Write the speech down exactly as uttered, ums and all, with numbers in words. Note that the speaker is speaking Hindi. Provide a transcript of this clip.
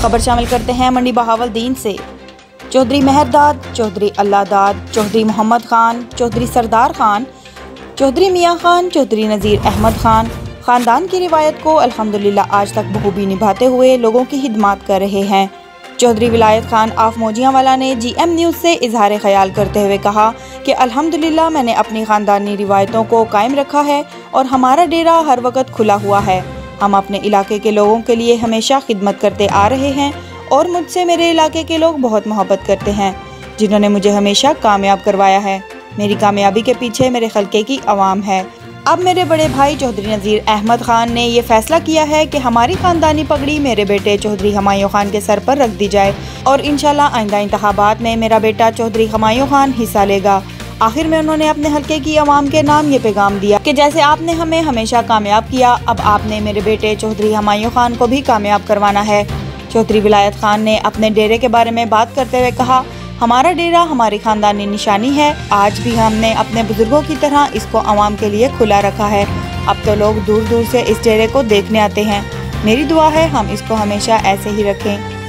खबर शामिल करते हैं मंडी बहावलदीन से। चौधरी मेहरदाद, चौधरी अल्लाहदाद, चौधरी मोहम्मद खान, चौधरी सरदार खान, चौधरी मियाँ खान, चौधरी नज़ीर अहमद खान ख़ानदान की रिवायत को अल्हम्दुलिल्लाह आज तक बखूबी निभाते हुए लोगों की खिदमत कर रहे हैं। चौधरी विलायत खान आफ मोजियांवाला ने जी एम न्यूज़ से इजहार ख्याल करते हुए कहा कि अल्हम्दुलिल्लाह मैंने अपनी ख़ानदानी रिवायतों को कायम रखा है और हमारा डेरा हर वक्त खुला हुआ है। हम अपने इलाके के लोगों के लिए हमेशा खिदमत करते आ रहे हैं और मुझसे मेरे इलाके के लोग बहुत मोहब्बत करते हैं, जिन्होंने मुझे हमेशा कामयाब करवाया है। मेरी कामयाबी के पीछे मेरे खलके की आवाम है। अब मेरे बड़े भाई चौधरी नज़ीर अहमद खान ने ये फैसला किया है कि हमारी ख़ानदानी पगड़ी मेरे बेटे चौधरी हुमायूं खान के सर पर रख दी जाए और इंशाल्लाह आइंदा इंतखाबात में मेरा बेटा चौधरी हुमायूं खान हिस्सा लेगा। आखिर में उन्होंने अपने हलके की आवाम के नाम ये पैगाम दिया कि जैसे आपने हमें हमेशा कामयाब किया, अब आपने मेरे बेटे चौधरी हुमायूं खान को भी कामयाब करवाना है। चौधरी विलायत खान ने अपने डेरे के बारे में बात करते हुए कहा, हमारा डेरा हमारी ख़ानदानी निशानी है। आज भी हमने अपने बुजुर्गों की तरह इसको आवाम के लिए खुला रखा है। अब तो लोग दूर दूर से इस डेरे को देखने आते हैं। मेरी दुआ है हम इसको हमेशा ऐसे ही रखें।